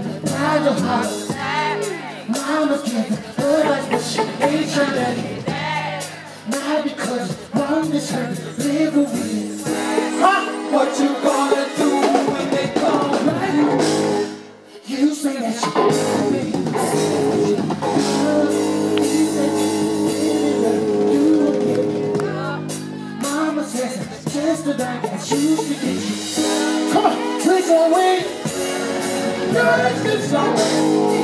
by the heart. Mama's giving advice, but she ain't trying to hear that. Not because wrong is her delivery. What you gonna do when they come right? You say that you love me. You say you will give me. Mama says just about that you should get you. Come on, please don't wait. Let's get started.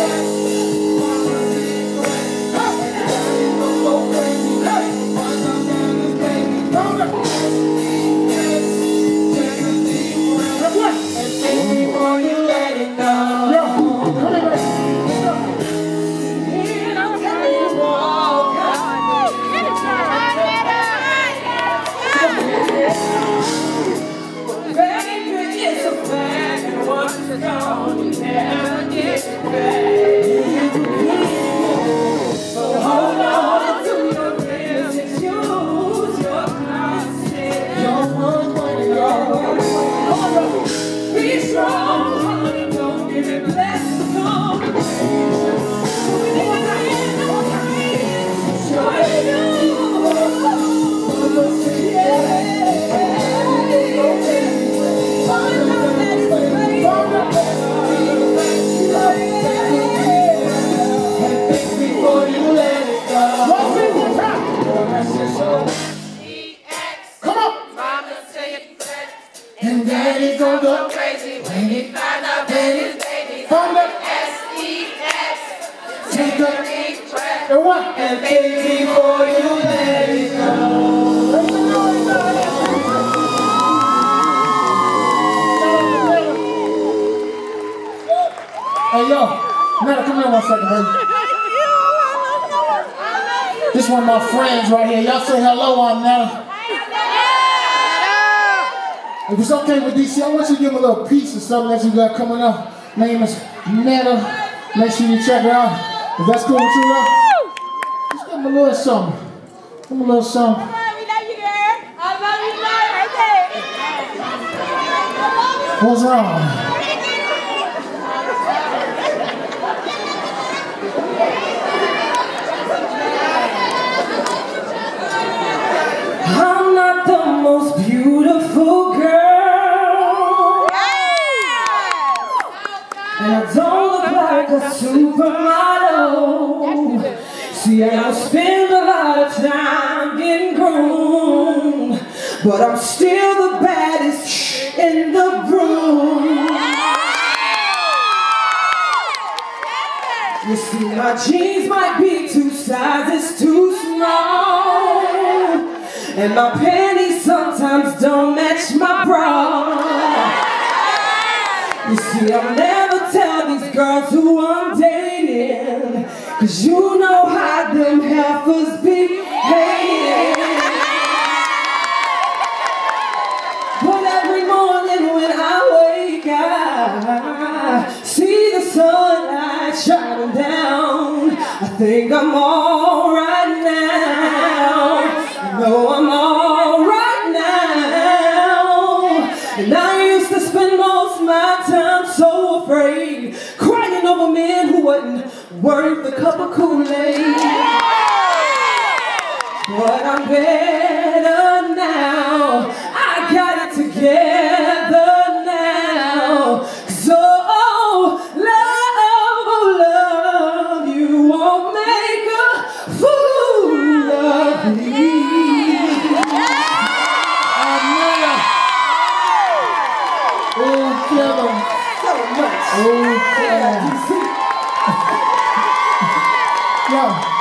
And daddy's gon' go crazy when he find out that his baby's from the S-E-X. Take a deep breath and what? And baby, before you let it go. Hey yo, Netta, come here 1 second, baby. This one of my friends right here. Y'all say hello, I'm Netta. If it's okay with DC, I want you to give him a little piece of something that you got coming up. Name is Netta. Make sure you check it out. If that's cool with you, though, just give him a little something. Give him a little something. We love you, girl. I love you, girl. What's wrong? I'm not the most beautiful girl. And I don't look like a supermodel. See, I don't spend a lot of time getting groomed, but I'm still the baddest in the room. You see, my jeans might be 2 sizes too small, and my panties sometimes don't match my bra. You see, I'll never tell these girls who I'm dating, 'cause you know how them heifers be hating. But every morning when I wake up, see the sunlight shining down, I think I'm all right now. No, I'm all right now. And I used to spend most of my time so afraid, crying over men who wasn't worth a cup of Kool-Aid. But I'm better now. I got it together now. So love, you won't make a fool of me. So much. Yo.